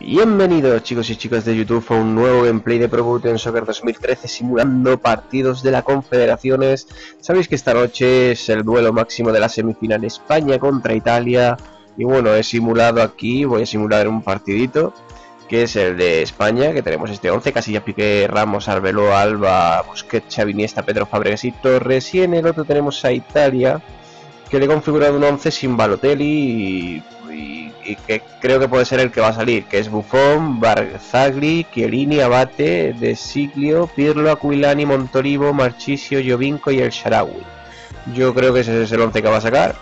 Bienvenidos chicos y chicas de YouTube a un nuevo gameplay de Pro Evolution Soccer 2013 simulando partidos de la Confederaciones. Sabéis que esta noche es el duelo máximo de la semifinal España contra Italia. Y bueno, he simulado aquí, voy a simular un partidito que es el de España, que tenemos este 11, Casillas, Piqué, Ramos, Arbeloa, Alba, Busquets, Xavi, Iniesta, Pedro, Fábregas y Torres. Y en el otro tenemos a Italia, que le he configurado un 11 sin Balotelli y que creo que puede ser el que va a salir, que es Buffon, Barzagli, Chiellini, Abate, De Siglio, Pirlo, Aquilani, Montolivo, Marchisio, Jovinko y El Shaarawy. Yo creo que ese es el 11 que va a sacar.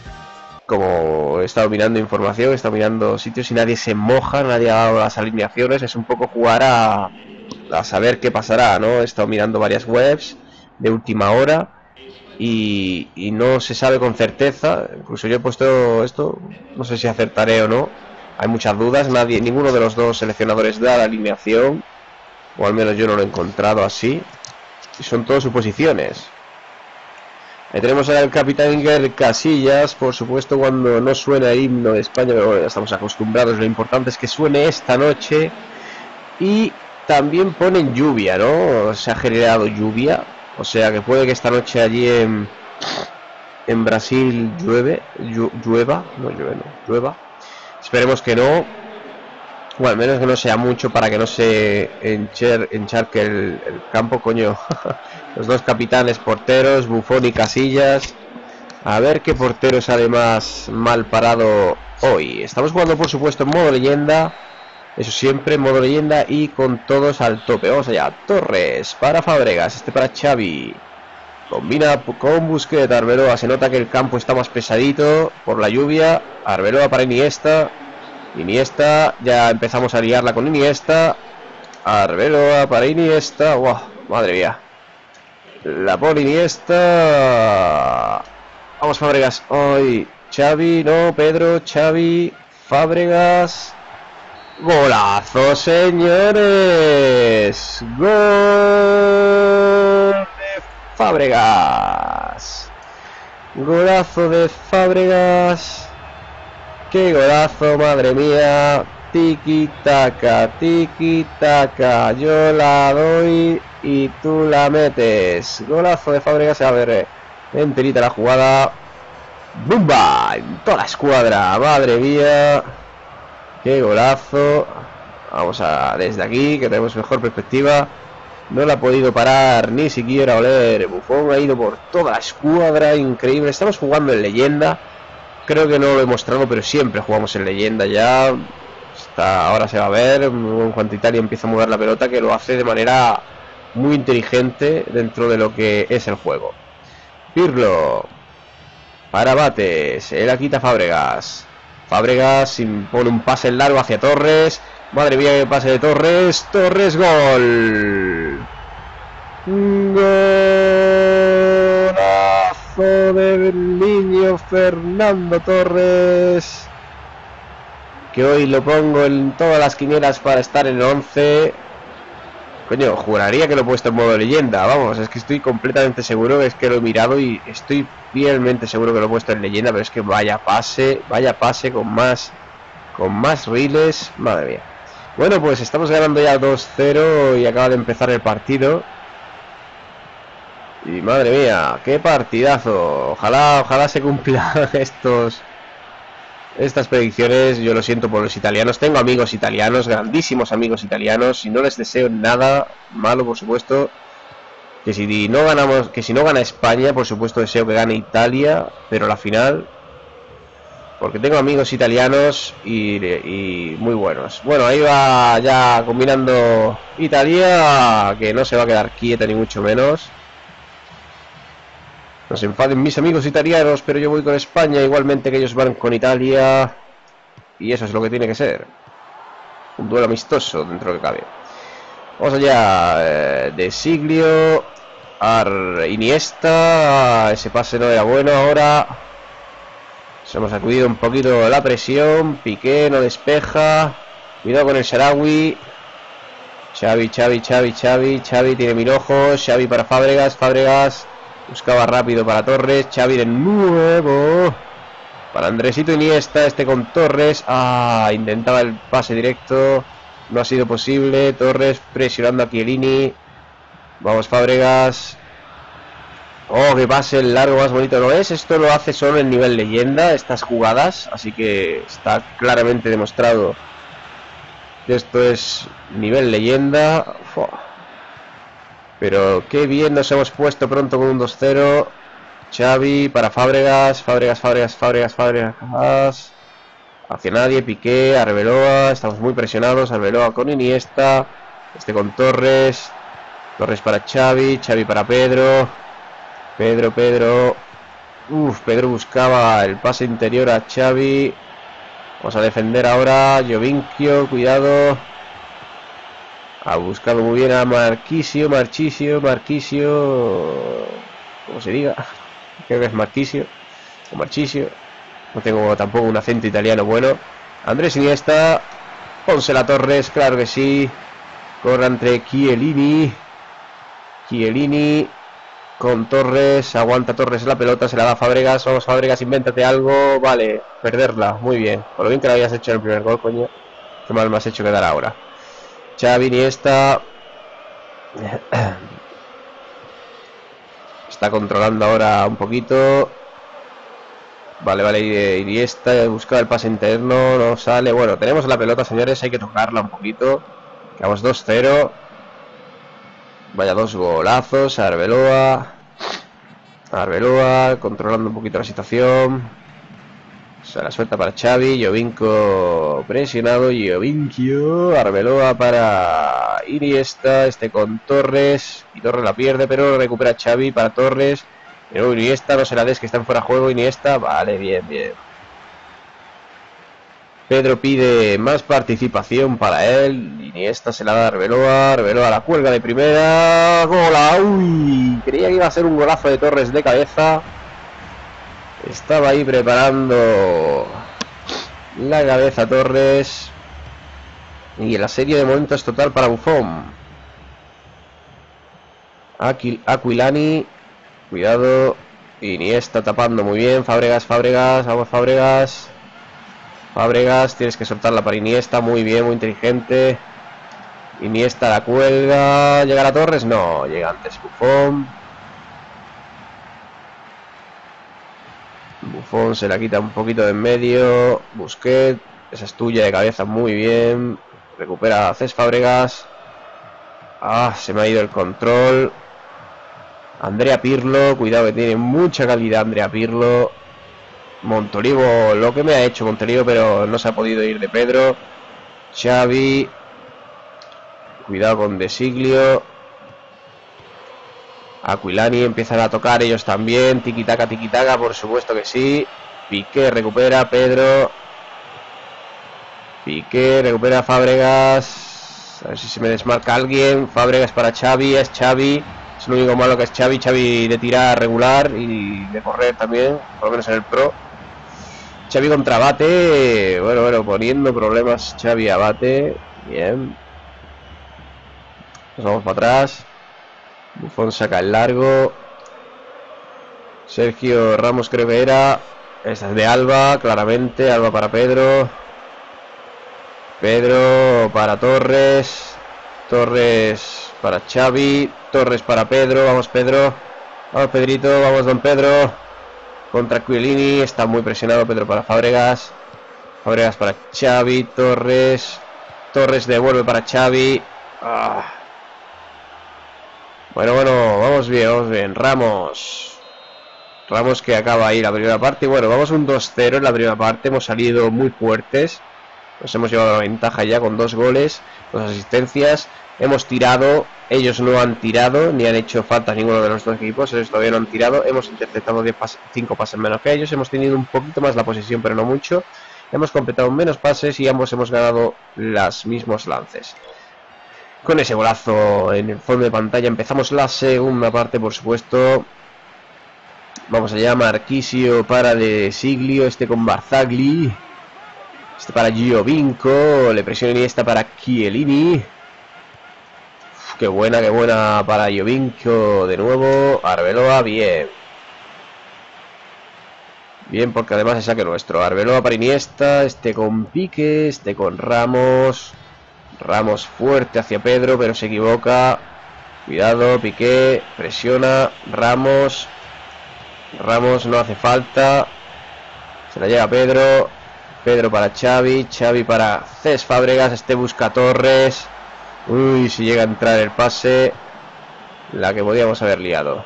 Como he estado mirando información, he estado mirando sitios y nadie se moja, nadie ha dado las alineaciones, es un poco jugar a saber qué pasará, ¿no? He estado mirando varias webs de última hora y no se sabe con certeza. Incluso yo he puesto esto, no sé si acertaré o no, hay muchas dudas, ninguno de los dos seleccionadores da la alineación, o al menos yo no lo he encontrado así, y son todas suposiciones. Ahí tenemos al capitán Iker Casillas, por supuesto cuando no suena el himno de España, pero bueno, ya estamos acostumbrados, lo importante es que suene esta noche. Y también ponen lluvia, ¿no? Se ha generado lluvia, o sea que puede que esta noche allí en Brasil llueva. Esperemos que no, o al menos que no sea mucho para que no se encharque el campo, coño. Los dos capitanes porteros, Buffon y Casillas. A ver qué portero sale más mal parado hoy. Estamos jugando por supuesto en modo leyenda, eso siempre, modo leyenda y con todos al tope. Vamos allá, Torres para Fábregas, este para Xavi. Combina con Busquets, Arbeloa. Se nota que el campo está más pesadito por la lluvia. Arbeloa para Iniesta. Iniesta, ya empezamos a liarla con Iniesta. Arbeloa para Iniesta. Wow, madre mía. La pone Iniesta. Vamos Fábregas. Hoy Xavi, no, Pedro, Xavi, Fábregas. Golazo, señores. Gol de Fábregas. Golazo de Fábregas. Qué golazo, madre mía. Tiki taka, tiki taka. Yo la doy y tú la metes. Golazo de Fábregas. A ver, enterita la jugada. ¡Bumba! En toda la escuadra. Madre mía. Qué golazo. Vamos a desde aquí, que tenemos mejor perspectiva. No la ha podido parar ni siquiera oler. Buffon ha ido por toda la escuadra. Increíble. Estamos jugando en leyenda. Creo que no lo he mostrado, pero siempre jugamos en leyenda ya. Ahora se va a ver en cuanto Italia empieza a mover la pelota, que lo hace de manera muy inteligente dentro de lo que es el juego. Pirlo para Bates, él la quita Fábregas. Fábregas pone un pase largo hacia Torres. Madre mía, que pase de Torres. Torres, gol. Golazo del niño Fernando Torres, que hoy lo pongo en todas las quinielas para estar en el 11. Coño, juraría que lo he puesto en modo leyenda. Vamos, es que estoy completamente seguro, es que lo he mirado y estoy fielmente seguro que lo he puesto en leyenda. Pero es que vaya pase con más riles, madre mía. Bueno, pues estamos ganando ya 2-0 y acaba de empezar el partido. Y madre mía, qué partidazo. Ojalá se cumplan estas predicciones. Yo lo siento por los italianos, tengo amigos italianos, grandísimos amigos italianos, y no les deseo nada malo, por supuesto. Que si no gana España, por supuesto deseo que gane Italia, pero la final, porque tengo amigos italianos y muy buenos. Bueno, ahí va ya combinando Italia, que no se va a quedar quieta ni mucho menos. No se enfaden mis amigos italianos, pero yo voy con España igualmente que ellos van con Italia. Y eso es lo que tiene que ser. Un duelo amistoso dentro de lo que cabe. Vamos allá. De Siglio. Iniesta. Ese pase no era bueno ahora. Se hemos sacudido un poquito la presión. Piqué no despeja. Cuidado con el Shaarawy. Xavi tiene mil ojos. Xavi para Fábregas. Buscaba rápido para Torres. Xavi de nuevo. Para Andresito Iniesta, este con Torres. Intentaba el pase directo. No ha sido posible. Torres presionando a Chiellini. Vamos, Fábregas. Oh, que pase el largo más bonito. ¿No es? Esto lo hace solo en nivel leyenda, estas jugadas. Así que está claramente demostrado que esto es nivel leyenda. Pero qué bien nos hemos puesto pronto con un 2-0. Xavi para Fábregas. Fábregas. Hacia nadie. Piqué, Arbeloa. Estamos muy presionados. Arbeloa con Iniesta. Este con Torres. Torres para Xavi. Xavi para Pedro. Pedro. Pedro buscaba el pase interior a Xavi. Vamos a defender ahora. Jovincio, cuidado. Ha buscado muy bien a Marchisio. Como se diga. Creo que es Marchisio o Marchisio. No tengo tampoco un acento italiano bueno. Andrés Iniesta. Pónsela Torres, claro que sí. Corre entre Chiellini con Torres. Aguanta Torres la pelota, se la da a Fábregas. Vamos, Fábregas, invéntate algo. Vale, perderla, muy bien. Por lo bien que la habías hecho en el primer gol, coño. Qué mal me has hecho quedar ahora. Xavi, Iniesta. Está controlando ahora un poquito. Vale, Iniesta buscaba el pase interno, no sale. Bueno, tenemos la pelota, señores, hay que tocarla un poquito. Quedamos 2-0. Vaya dos golazos. Arbeloa controlando un poquito la situación. Se la suelta para Xavi. Jovinco presionado. Jovincio. Arbeloa para Iniesta. Este con Torres. Y Torres la pierde, pero recupera Xavi para Torres. Pero Iniesta, no se la des, que está en fuera de juego. Iniesta, vale, bien. Pedro pide más participación para él. Iniesta se la da a Arbeloa. Arbeloa la cuelga de primera. ¡Gola! ¡Uy! Creía que iba a ser un golazo de Torres de cabeza. Estaba ahí preparando la cabeza Torres. Y la serie de momentos total para Buffon. Aquilani. Cuidado. Iniesta tapando muy bien. Fábregas. Vamos, Fábregas. Tienes que soltarla para Iniesta. Muy bien, muy inteligente. Iniesta la cuelga. ¿Llega a Torres? No, llega antes Buffon. Buffon se la quita un poquito de en medio. Busquets. Esa es tuya de cabeza, muy bien. Recupera Cés Fábregas. Se me ha ido el control. Andrea Pirlo, cuidado que tiene mucha calidad Andrea Pirlo. Montolivo, lo que me ha hecho Montolivo, pero no se ha podido ir de Pedro. Xavi. Cuidado con De Siglio. Aquilani empiezan a tocar ellos también. Tiki-taka, por supuesto que sí. Piqué recupera, Pedro. Piqué recupera Fábregas. A ver si se me desmarca alguien. Fábregas para Xavi, es Xavi. Es lo único malo que es Xavi de tirar regular y de correr también, por lo menos en el Pro. Xavi contra Abate. Bueno, poniendo problemas Xavi Abate. Bien. Nos vamos para atrás. Buffon saca el largo. Sergio Ramos creo que era. Esta es de Alba, claramente. Alba para Pedro. Pedro para Torres. Torres para Xavi. Torres para Pedro. Vamos, Pedro. Vamos, Pedrito. Vamos, don Pedro. Contra Chiellini. Está muy presionado Pedro para Fábregas. Fábregas para Xavi. Torres. Torres devuelve para Xavi. Bueno, vamos bien. Ramos que acaba ahí la primera parte. Y bueno, vamos un 2-0 en la primera parte. Hemos salido muy fuertes. Nos hemos llevado la ventaja ya con 2 goles, 2 asistencias. Hemos tirado, ellos no han tirado, ni han hecho falta ninguno de los dos equipos. Ellos todavía no han tirado. Hemos interceptado 5 pases menos que ellos. Hemos tenido un poquito más la posesión, pero no mucho. Hemos completado menos pases y ambos hemos ganado los mismos lances. Con ese golazo en el fondo de pantalla empezamos la segunda parte, por supuesto. Vamos allá, Marchisio para De Siglio, este con Barzagli. Este para Giovinco, le presiona Iniesta para Chiellini. Qué buena para Giovinco de nuevo. Arbeloa, bien. Bien, porque además es saque nuestro. Arbeloa para Iniesta, este con Piqué, este con Ramos. Ramos fuerte hacia Pedro, pero se equivoca. Cuidado, Piqué, presiona, Ramos. Ramos no hace falta. Se la llega Pedro. Pedro para Xavi, Xavi para Cesc Fábregas, este busca Torres. Uy, si llega a entrar el pase, la que podíamos haber liado.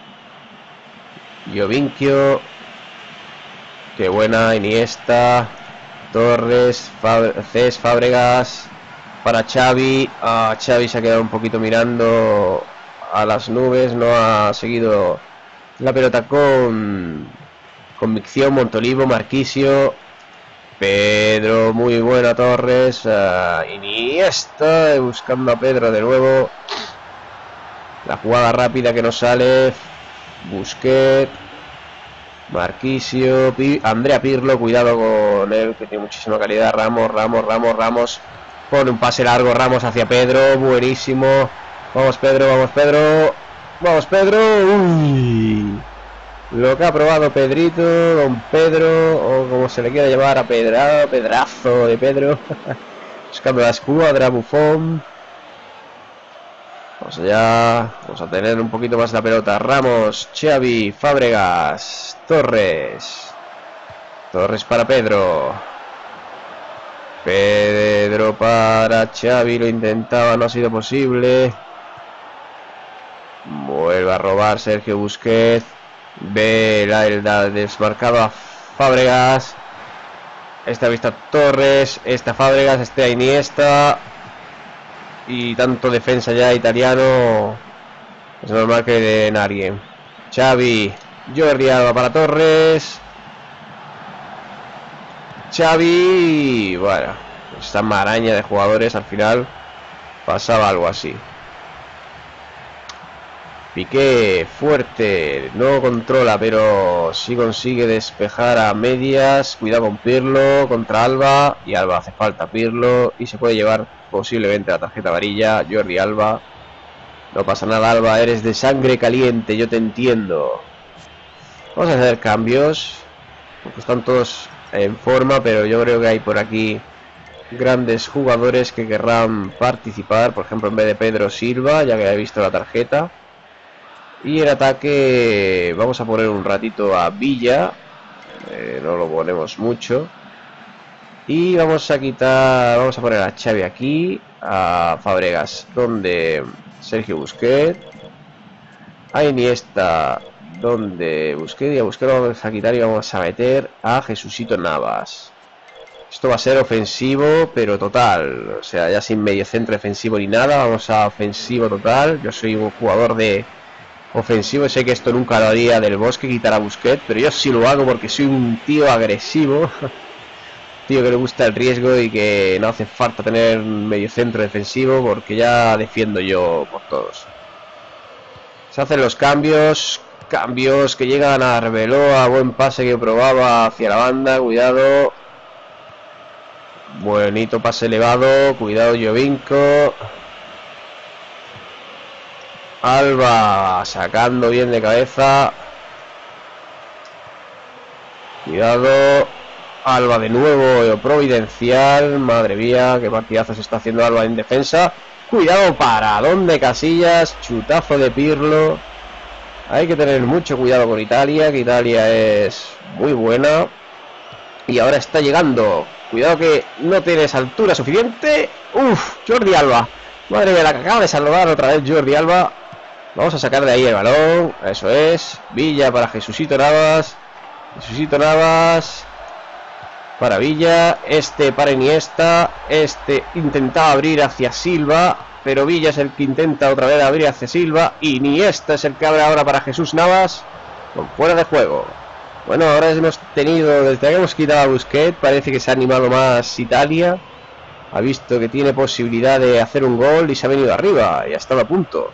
Jovinquio. Qué buena, Iniesta. Torres, Cesc Fábregas para Xavi. Xavi se ha quedado un poquito mirando a las nubes, no ha seguido la pelota con convicción. Montolivo, Marquisio, Pedro, muy buena Torres, Iniesta buscando a Pedro de nuevo. La jugada rápida que no sale. Busquets, Marquisio, Andrea Pirlo, cuidado con él, que tiene muchísima calidad. Ramos. Pone un pase largo, Ramos hacia Pedro, buenísimo. Vamos Pedro. Uy. Lo que ha probado Pedrito, don Pedro, o como se le quiera llamar a Pedrazo de Pedro. Buscando la escuadra, Buffon. Vamos allá, vamos a tener un poquito más la pelota. Ramos, Xavi, Fábregas, Torres para Pedro. Pedro para Xavi, lo intentaba, no ha sido posible. Vuelve a robar Sergio Busquets. Ve el desmarcado a Fábregas. Esta vista Torres, esta Fábregas, este a Iniesta. Y tanto defensa ya italiano, es normal que den a alguien. Xavi, Jordi Alba para Torres. Xavi, bueno, esta maraña de jugadores, al final pasaba algo así. Piqué, fuerte, no controla, pero sí consigue despejar a medias. Cuidado con Pirlo contra Alba, y Alba hace falta Pirlo y se puede llevar posiblemente la tarjeta amarilla. Jordi Alba, no pasa nada Alba, eres de sangre caliente, yo te entiendo. Vamos a hacer cambios, porque están todos en forma, pero yo creo que hay por aquí grandes jugadores que querrán participar. Por ejemplo, en vez de Pedro, Silva, ya que he visto la tarjeta. Y en ataque vamos a poner un ratito a Villa, no lo ponemos mucho. Y vamos a poner a Xavi aquí, a Fábregas donde Sergio Busquets, a Iniesta donde Busquets, y a Busquets lo vamos a quitar y vamos a meter a Jesucito Navas. Esto va a ser ofensivo, pero total, o sea, ya sin medio centro defensivo ni nada, vamos a ofensivo total. Yo soy un jugador de ofensivo, sé que esto nunca lo haría Del Bosque, quitar a Busquets, pero yo sí lo hago porque soy un tío agresivo. Tío que le gusta el riesgo y que no hace falta tener medio centro defensivo porque ya defiendo yo por todos. Se hacen los cambios que llegan a Arbeloa, buen pase que probaba hacia la banda, cuidado. Bonito pase elevado, cuidado Jovinko. Alba sacando bien de cabeza. Cuidado. Alba de nuevo, providencial. Madre mía, qué partidazo se está haciendo Alba en defensa. Cuidado, paradón de Casillas. Chutazo de Pirlo. Hay que tener mucho cuidado con Italia, que Italia es muy buena. Y ahora está llegando. Cuidado que no tienes altura suficiente. Uf, Jordi Alba. Madre mía, la que acaba de salvar otra vez Jordi Alba. Vamos a sacar de ahí el balón. Eso es. Villa para Jesucito Navas. Jesucito Navas para Villa. Este para Iniesta. Este intentaba abrir hacia Silva, pero Villa es el que intenta otra vez abrir hacia Silva. Iniesta es el que abre ahora para Jesús Navas. Con fuera de juego. Bueno, ahora hemos tenido, desde que hemos quitado a Busquets, parece que se ha animado más Italia. Ha visto que tiene posibilidad de hacer un gol y se ha venido arriba. Y ha estado a punto.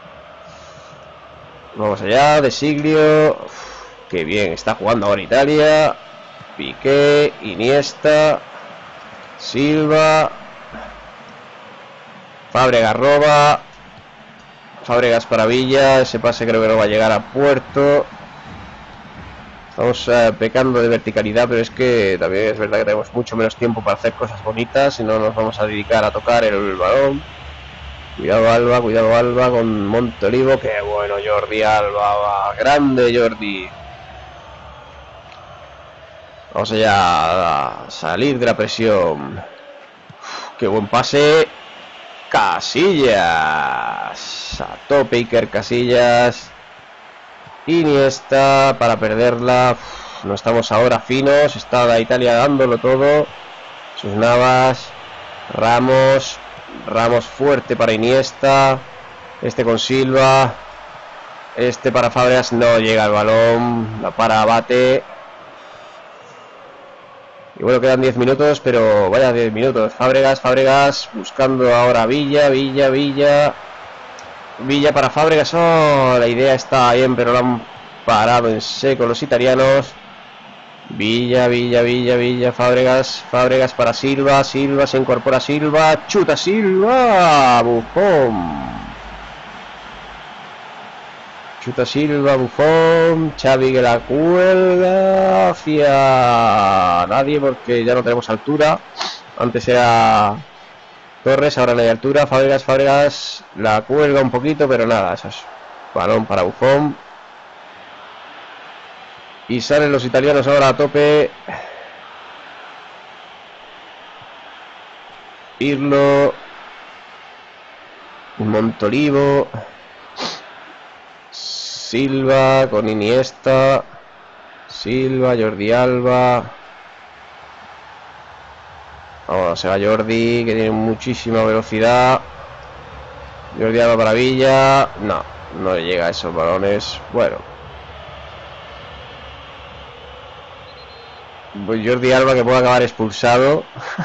Vamos allá, De Siglio. Qué bien está jugando ahora Italia. Piqué, Iniesta, Silva, Fábregas roba. Fábregas para Villa. Ese pase creo que no va a llegar a puerto. Estamos pecando de verticalidad, pero es que también es verdad que tenemos mucho menos tiempo para hacer cosas bonitas y no nos vamos a dedicar a tocar el balón. Cuidado Alba con Montolivo, que bueno, Jordi Alba, va, grande Jordi. Vamos allá a salir de la presión. Uf, qué buen pase. Casillas. A tope Iker Casillas. Iniesta para perderla. Uf, no estamos ahora finos. Está la Italia dándolo todo. Sus Navas. Ramos fuerte para Iniesta. Este con Silva. Este para Fábregas. No llega el balón. La para Abate. Y bueno, quedan 10 minutos, pero vaya 10 minutos. Fábregas buscando ahora a Villa para Fábregas. Oh, la idea está bien, pero lo han parado en seco los italianos. Villa, Fábregas para Silva, se incorpora Silva, chuta Silva, Buffon, Xavi que la cuelga hacia nadie porque ya no tenemos altura. Antes era Torres, ahora no hay altura. Fábregas la cuelga un poquito, pero nada, eso es balón para Buffon. Y salen los italianos ahora a tope. Pirlo, Montolivo, Silva con Iniesta, Jordi Alba. Vamos, se va Jordi, que tiene muchísima velocidad. Jordi Alba para Villa. No le llega a esos balones. Bueno, pues Jordi Alba, que puede acabar expulsado.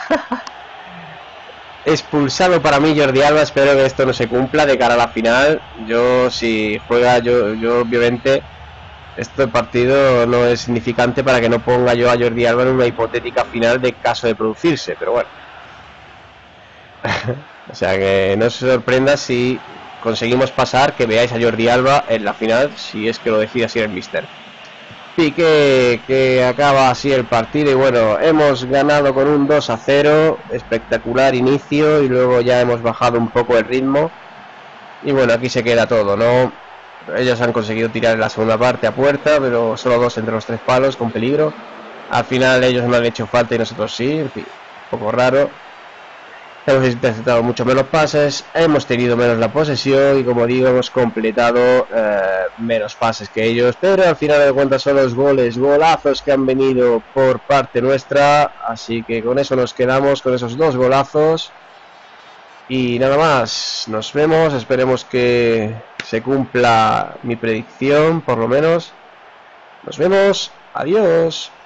Expulsado para mí Jordi Alba. Espero que esto no se cumpla de cara a la final. Yo, si juega, yo obviamente, este partido no es significante para que no ponga yo a Jordi Alba en una hipotética final de caso de producirse, pero bueno. O sea que no se sorprenda si conseguimos pasar, que veáis a Jordi Alba en la final, si es que lo decide así el míster. Piqué, que acaba así el partido, y bueno, hemos ganado con un 2-0, espectacular inicio, y luego ya hemos bajado un poco el ritmo, y bueno, aquí se queda todo, ¿no? Ellos han conseguido tirar en la segunda parte a puerta, pero solo 2 entre los 3 palos, con peligro. Al final ellos no han hecho falta y nosotros sí, en fin, un poco raro. Hemos interceptado mucho menos pases, hemos tenido menos la posesión y, como digo, hemos completado menos pases que ellos, pero al final de cuentas son los golazos que han venido por parte nuestra, así que con eso nos quedamos, con esos 2 golazos. Y nada más, nos vemos, esperemos que se cumpla mi predicción, por lo menos. Nos vemos, adiós.